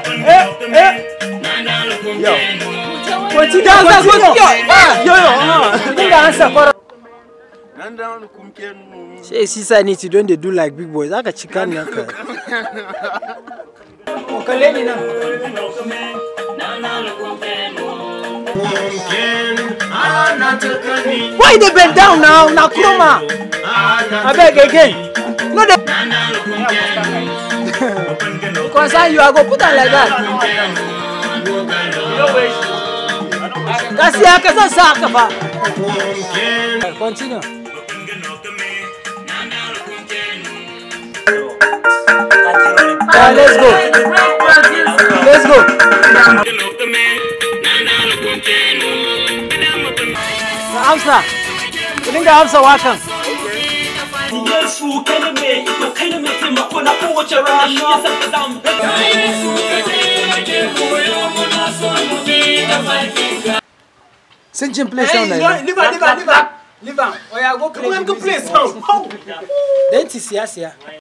Yo. Say sister need to don't they do like big boys. I got chicken. Why they bend down now? Now Chroma. I beg again. No they because you are go put on like that. Kasi akasa saka pa. Continue. Let's go. Let's go. Amsa. Kudin da Amsa wakan. Sing him play sound like Leave him. Oh yeah, go play sound. Then it's